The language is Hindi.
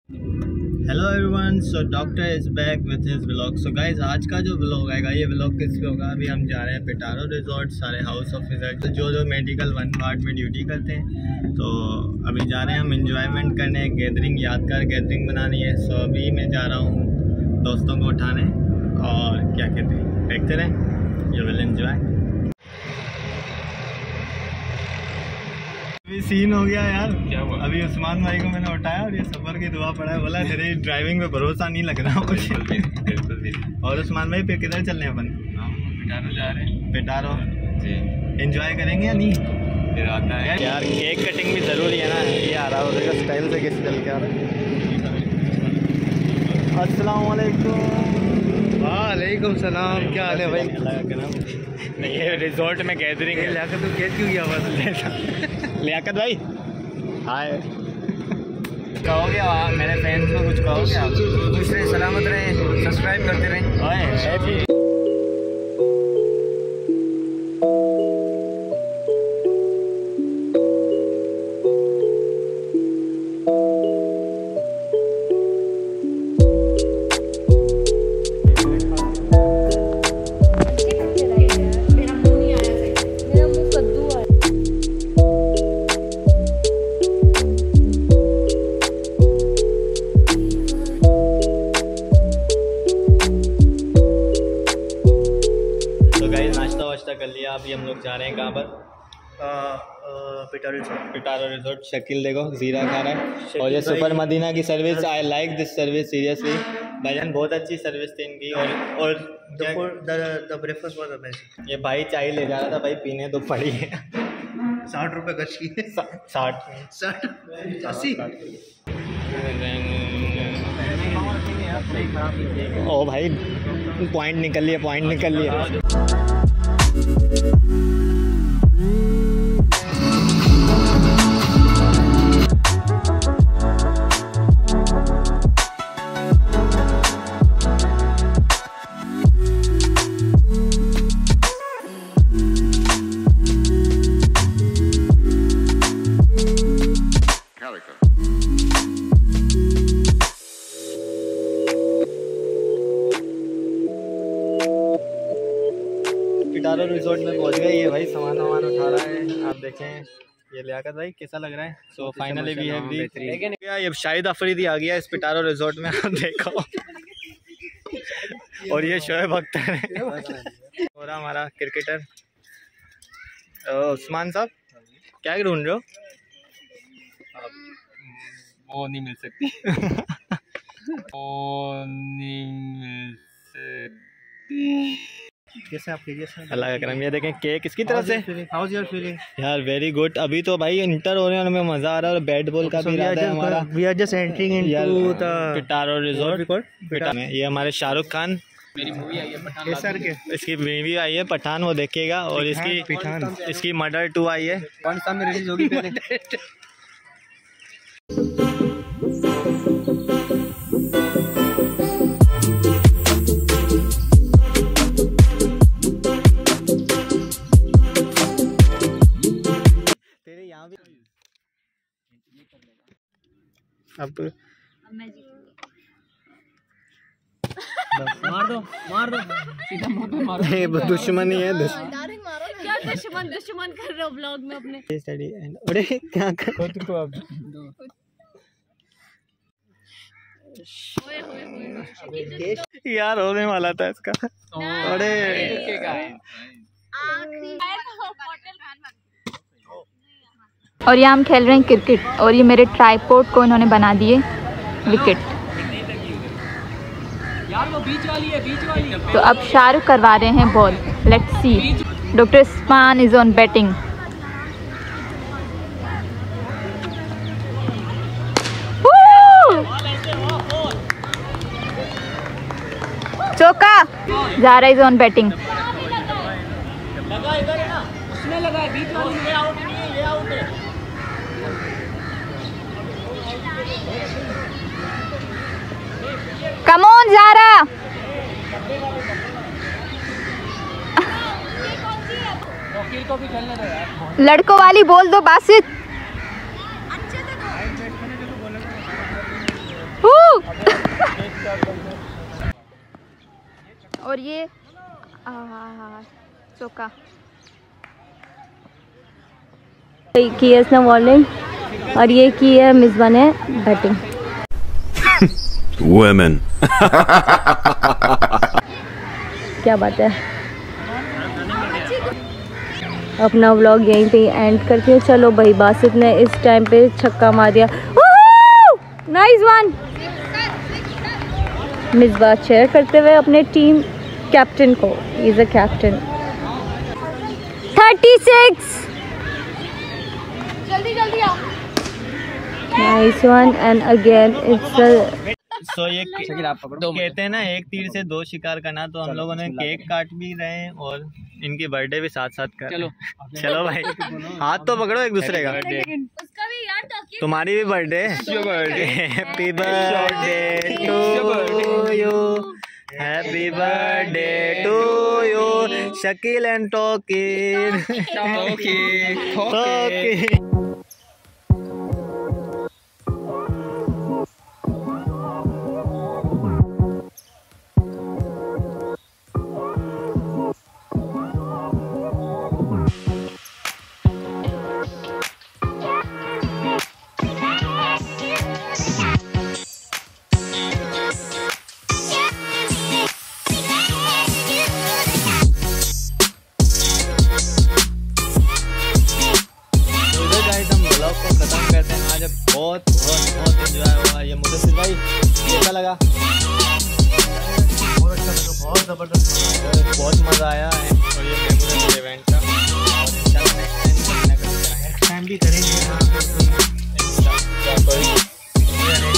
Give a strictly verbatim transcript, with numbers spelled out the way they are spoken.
Hello everyone, so doctor is back with his vlog. So guys, आज का जो व्लॉग आएगा ये व्लॉग किस पे होगा? अभी हम जा रहे हैं पिटारो रिजॉर्ट, सारे हाउस ऑफिसर तो जो जो मेडिकल वन वार्ड में ड्यूटी करते हैं। तो अभी जा रहे हैं हम इंजॉयमेंट करने, गैदरिंग, यादगार गैदरिंग बनानी है। सो अभी मैं जा रहा हूँ दोस्तों को उठाने और क्या कहते हैं, देखते रहें, यू विल एंजॉय। अभी सीन हो गया यार, क्या हुआ? अभी उस्मान भाई को मैंने उठाया और ये सफर की दुआ पड़ा है, बोला तेरी ड्राइविंग पे भरोसा नहीं लग रहा मुझे। बिल्कुल भी। और उस्मान भाई फिर किधर चल रहे हैं अपन? हम पिटारो जा रहे हैं। पिटारो जी, एंजॉय करेंगे या नहीं? फिर आता है यार, केक कटिंग भी जरूरी है ना। ये आ रहा है स्टाइल से किस चल के आ रहा है। अस्सलाम वालेकुम। वालेकुम सलाम, क्या हाल है भाई? ये रिजॉर्ट में गैदरिंग है। लियाकत तो कैद क्यों किया? लियाकत भाई हाय, कहोगे आप मेरे फैंस को कुछ कहोगे आप? खुश रहे, सलामत रहे, सब्सक्राइब करते रहें। हैप्पी कर लिया। अभी हम लोग जा रहे हैं कहाँ पर? पिटारो रिजॉर्ट। पिटारो रिजॉर्ट। शकील देखो जीरा खा रहा है और ये सुपर मदीना की service, I like this service seriously. भाईजान बहुत अच्छी सर्विस थी इनकी। और और द ब्रेकफास्ट वाज अमेजिंग। ये भाई चाय ले जा रहा था, भाई पीने तो पड़ी है। साठ रुपये गच की है। साठ साठ अस्सी। ओ भाई पॉइंट निकल लिया, पॉइंट निकल लिया। पिटारो रिजॉर्ट में पहुंच गए। ये भाई सामान वामान उठा रहा है, आप देखें। ये लियाकत भाई कैसा लग रहा है? So finally we have reached. ये शाहिद अफरीदी आ गया इस पिटारो रिजॉर्ट में, आप देखो। और ये शोएब अख्तर है और हमारा क्रिकेटर उस्मान साहब। क्या ढूंढ रहे हो? वो नहीं मिल सकती। वो नहीं मिल सकती। कैसे आप कैसे? अल्लाह का करम। ये देखें केक किसकी तरफ से? How's your feeling? यार वेरी गुड। अभी तो भाई इंटर हो रहे हैं और हमें मजा आ रहा है और बैट बॉल का भी इरादा है हमारा। We are just entering into the Pitaro resort. में ये हमारे शाहरुख खान, मेरी मूवी आई है पठान के, इसकी मूवी आई है पठान, वो देखिएगा। और इसकी पठान, इसकी मर्डर टू आई है, पाकिस्तान में रिलीज होगी पहले। अब मार दो मार दो सीधा मुंह पे मारो। ये दुश्मनी है। दुश्मन क्या दुश्मन दुश्मन कर रहे हो ब्लॉग में अपने? स्टडी। अरे क्या कर खुद को अब ओए होए होए यार होने वाला था इसका। अरे और यहाँ हम खेल रहे हैं क्रिकेट और ये मेरे ट्राइपॉड को इन्होंने बना दिए विकेट। यार वो बीच वाली है, बीच वाली है। तो अब शाहरुख करवा रहे हैं ball. Let's see. Doctor Usman is on batting. चौका। Zara is on batting. उसने लगाया बीच वाली। ये आउट नहीं है, ये आउट है। Come on Zara. वकील को भी खेलने दो यार। लड़कों वाली बोल दो बासित। और ये चोका की है इसने बॉलिंग और ये की है मिसबा ने बैटिंग। Women. क्या बात है। अपना व्लॉग यहीं पे एंड करती हूँ। चलो भाई बासित ने इस टाइम पे छक्का मार दिया। Nice one. मिसबा चेयर करते हुए अपने टीम कैप्टन को, is a captain. Thirty six. जल्दी जल्दी आओ। Nice one and again it's a so ये कहते हैं ना एक तीर से दो शिकार करना, तो हम लोगों ने केक काट भी रहे हैं और इनकी बर्थडे भी साथ साथ कर। चलो चलो भाई हाथ तो पकड़ो एक दूसरे का। उसका भी यार तो तुम्हारी भी बर्थडे है। Happy birthday to you, happy birthday to you Shakeel and टोकीन। टोकीन बहुत बहुत बहुत एंजॉय हुआ। ये मुदस्सिर भाई कैसा लगा? बहुत अच्छा लगा, बहुत ज़बरदस्त, बहुत मज़ा आया है। और ये मेमोरेबल इवेंट था और इंशाल्लाह नेक्स्ट टाइम नेक्स्ट टाइम भी करेंगे।